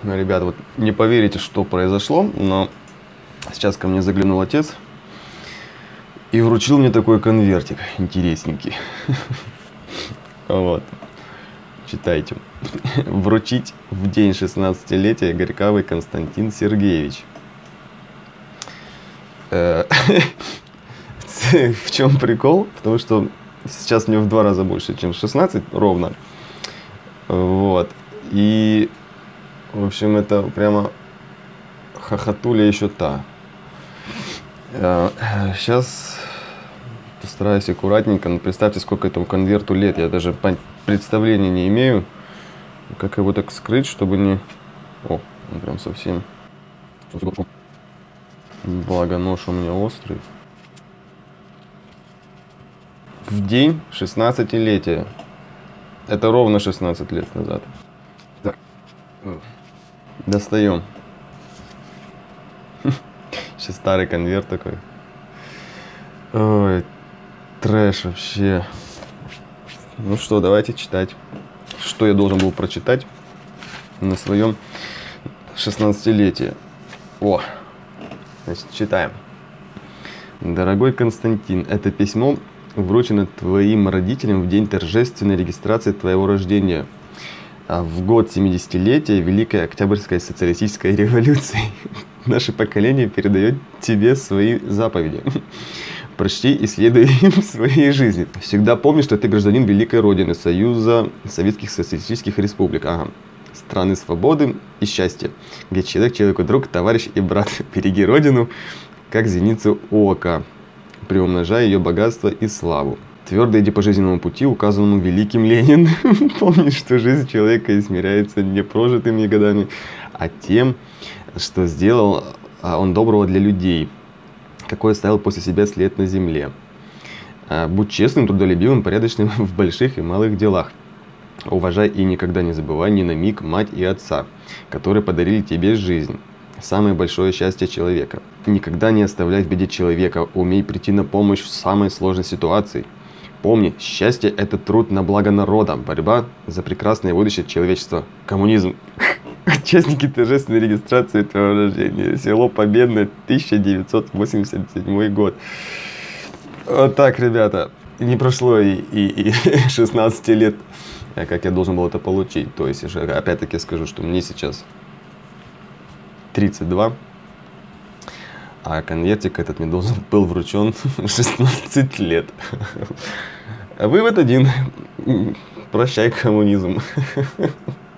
Ребята, вот не поверите, что произошло, но сейчас ко мне заглянул отец и вручил мне такой конвертик интересненький. Вот. Читайте. Вручить в день 16-летия Горьковой Константин Сергеевич. В чем прикол? Потому что сейчас мне в 2 раза больше, чем 16 ровно. Вот. И, в общем, это прямо хохотуля еще та. Сейчас постараюсь аккуратненько, но представьте, сколько этому конверту лет. Я даже представления не имею, как его так скрыть, чтобы не... О, он прям совсем... Благо нож у меня острый. В день 16-летия. Это ровно 16 лет назад. Так. Достаем. Сейчас старый конверт такой. Ой, трэш вообще. Ну что, давайте читать. Что я должен был прочитать на своем 16-летие. О, значит, читаем. Дорогой Константин, это письмо вручено твоим родителям в день торжественной регистрации твоего рождения. В год 70-летия Великой Октябрьской социалистической революции. Наше поколение передает тебе свои заповеди. Прочти и следуй им в своей жизни. Всегда помни, что ты гражданин Великой Родины, Союза Советских Социалистических Республик. Страны свободы и счастья, где человек человеку друг, товарищ и брат. Береги Родину, как зеницу ока, приумножая ее богатство и славу. Твердо иди по жизненному пути, указанному великим Лениным. Помни, что жизнь человека измеряется не прожитыми годами, а тем, что сделал он доброго для людей, какой оставил после себя след на земле. Будь честным, трудолюбивым, порядочным в больших и малых делах. Уважай и никогда не забывай ни на миг мать и отца, которые подарили тебе жизнь. Самое большое счастье человека. Никогда не оставляй в беде человека, умей прийти на помощь в самой сложной ситуации. Помни, счастье – это труд на благо народа, борьба за прекрасное будущее человечества. Коммунизм. Участники торжественной регистрации твоего рождения. Село Победное, 1987 год. Вот так, ребята. Не прошло и 16 лет, как я должен был это получить. То есть, опять-таки скажу, что мне сейчас 32, а конвертик этот мне должен был вручен 16 лет. Вывод один. Прощай, коммунизм.